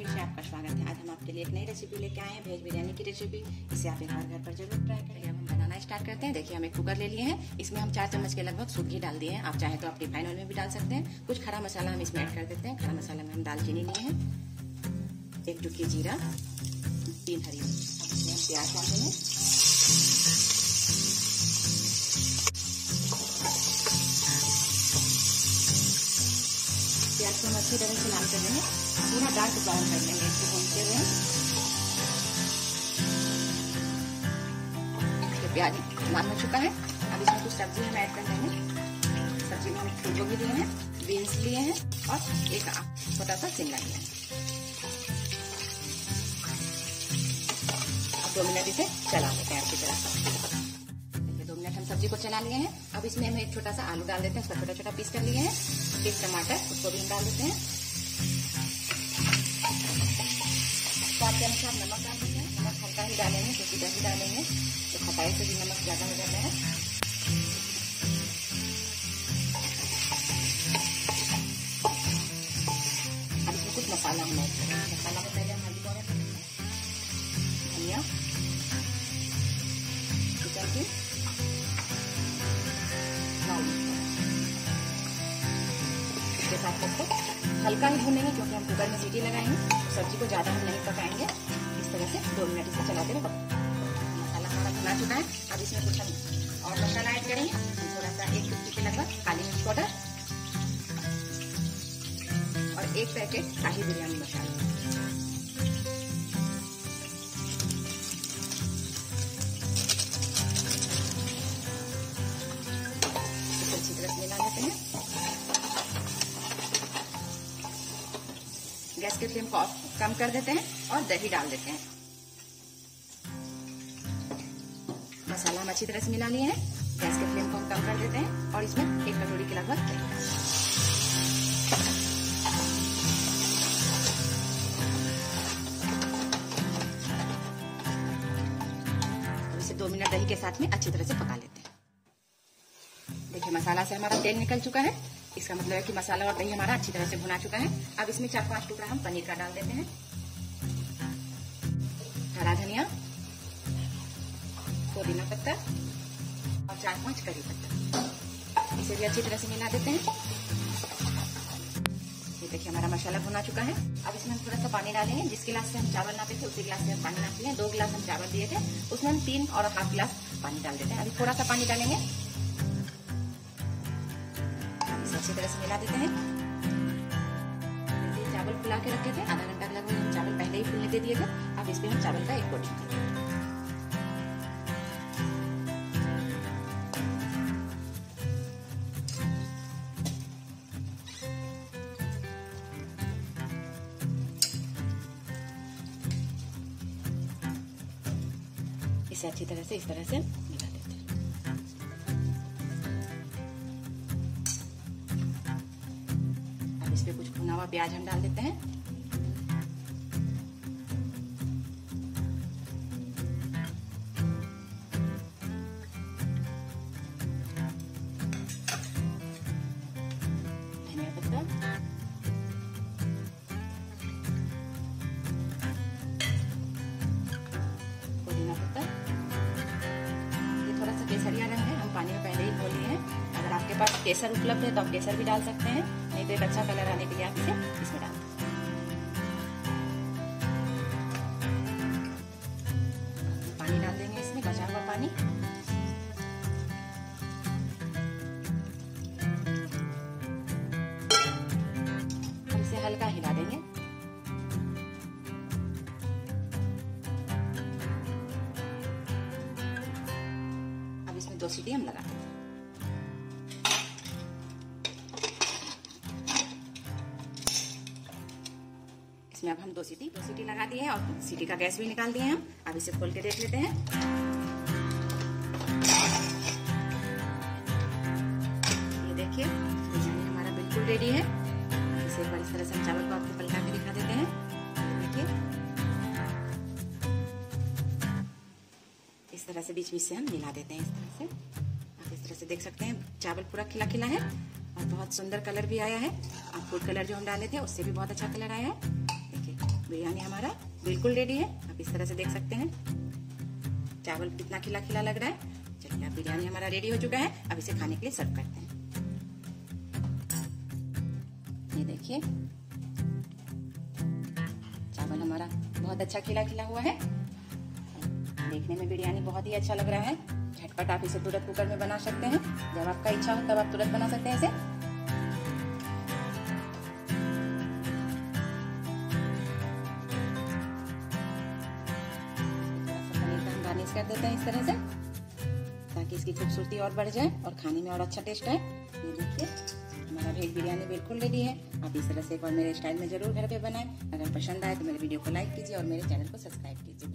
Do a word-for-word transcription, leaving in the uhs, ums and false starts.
फिर से आपका स्वागत है। आज हम आपके लिए एक नई रेसिपी लेके आए हैं, वेज बिरयानी की रेसिपी। इसे आप एक बार घर पर जरूर ट्राई करें। अब हम बनाना स्टार्ट करते हैं। देखिए हम एक कुकर ले लिए हैं, इसमें हम चार चम्मच के लगभग शुद्ध घी डाल दिए हैं। आप चाहे तो आप रिफाइन ऑयल में भी डाल सकते हैं। कुछ खड़ा मसाला हम इसमें ऐड कर देते हैं। खड़ा मसाला में हम दालचीनी लिए हैं, एक टुकड़ी जीरा, तीन हरी मिर्च। अब इसमें हम प्याज डाल देंगे। प्याज को हम अच्छी तरह से लाल कर लेंगे, पूरा डार्क ब्राउन कर लेंगे इसको भूनते हुए। प्याज लाल हो चुका है। अब इसमें कुछ सब्जी हम ऐड कर देंगे। सब्जी में हम फूल गोभी लिए हैं, बीन्स लिए हैं और एक छोटा सा शिमला लिया है। अब दो मिनट इसे चला लेते हैं अच्छी तरह से। दो मिनट हम सब्जी को चला लिए हैं। अब इसमें हम एक छोटा सा आलू डाल देते हैं, उसका छोटा छोटा पीस कर लिए हैं। एक टमाटर, उसको भी हम डाल देते हैं। स्वाद के अनुसार नमक डाल देते हैं। नमक हल्का ही डालेंगे क्योंकि दही डालेंगे तो खटाई से भी नमक ज्यादा हो जाता है। अब इसमें कुछ मसाला हम ऐड करेंगे। मसाला में पहले हम हल्दी पाउडर करेंगे, धनिया, चिकन की लाल मिर्च, इसके साथ सबको हल्का ही भूनेंगे क्योंकि हम कुकर में सीटी लगाएंगे। सब्जी को ज्यादा हम नहीं पकाएंगे। इस तरह से दो मिनट इसे चलाते रहे। मसाला हमारा भुना चुका है। अब इसमें कुछ हम और मसाला ऐड करेंगे। थोड़ा सा एक चुटकी के लगभग काली मिर्च पाउडर और एक पैकेट शाही बिरयानी मसाला। इसे अच्छी तरह से मिला लेते हैं। गैस के फ्लेम को कम कर देते हैं और दही डाल देते हैं। मसाला हम अच्छी तरह से मिला लिए हैं। गैस के फ्लेम को हम कम कर देते हैं और इसमें एक कटोरी के लगभग दही डाल देते हैं। इसे दो मिनट दही के साथ में अच्छी तरह से पका लेते हैं। देखिए मसाला से हमारा तेल निकल चुका है। इसका मतलब है कि मसाला और दही हमारा अच्छी तरह से भुना चुका है। अब इसमें चार पांच टुकड़ा हम पनीर का डाल देते हैं, हरा धनिया, पुदीना पत्ता और चार पांच करी पत्ता। इसे भी अच्छी तरह से मिला देते हैं। ये देखिए हमारा मसाला भुना चुका है। अब इसमें हम थोड़ा सा पानी डालेंगे। जिस गिलास से हम चावल नापे थे उसी गिलास से हम पानी नाप लिए। दो गिलास हम चावल दिए थे, उसमें हम तीन और हाफ गिलास पानी डाल देते हैं। अभी थोड़ा सा पानी डालेंगे, अच्छी तरह से मिला देते हैं। चावल फुला के रखे थे, आधा घंटा लगभग हम चावल पहले ही फूलने दे दिए थे। अब इसमें हम चावल का एक कोटिंग कर देंगे। इसे अच्छी तरह से इस तरह से मिला देते हैं। इस पे कुछ भुना हुआ प्याज हम डाल देते हैं। धनिया पत्ता, पुदीना पत्ता। ये थोड़ा सा केसरिया रंग है, हम पानी में पहले ही धो लिए हैं। अगर आपके पास केसर उपलब्ध है तो आप केसर भी डाल सकते हैं, नहीं तो एक अच्छा कलर आने के लिए आप इसे इसमें डाल दें। पानी डाल देंगे इसमें, बचा हुआ पानी। और इसे हल्का हिला देंगे। अब इसमें दो सीटी हम लगा देंगे। इसमें अब हम दो सीटी दो सीटी लगा दिए हैं और सीटी का गैस भी निकाल दिए हैं हम। अब इसे खोल के देख लेते हैं। ये देखिए बिरयानी हमारा बिल्कुल रेडी है। इसे एक बार इस तरह से हम चावल को आपको पलटा के दिखा देते हैं। देखिए इस तरह से बीच बीच से हम मिला देते हैं। इस तरह से आप इस तरह से देख सकते हैं चावल पूरा खिला खिला है और बहुत सुंदर कलर भी आया है। और फूड कलर जो हम डाले थे उससे भी बहुत अच्छा कलर आया है। देखिए बिरयानी हमारा बिल्कुल रेडी है। आप इस तरह से देख सकते हैं चावल कितना खिला खिला लग रहा है। चलिए, अब बिरयानी हमारा रेडी हो चुका है। अब इसे खाने के लिए सर्व करते हैं। ये देखिए, चावल हमारा बहुत अच्छा खिला खिला हुआ है। देखने में बिरयानी बहुत ही अच्छा लग रहा है। झटपट आप इसे तुरंत कुकर में बना सकते हैं। जब आपका इच्छा हो तब आप तुरंत बना सकते हैं इसे। गार्निश कर देते हैं इस तरह से, ताकि इसकी खूबसूरती और बढ़ जाए और खाने में और अच्छा टेस्ट आए। ये देखिए, हमारा वेज बिरयानी बिल्कुल रेडी है। आप इस तरह से एक बार मेरे स्टाइल में जरूर घर पे बनाएं। अगर पसंद आए तो मेरे वीडियो को लाइक कीजिए और मेरे चैनल को सब्सक्राइब कीजिए।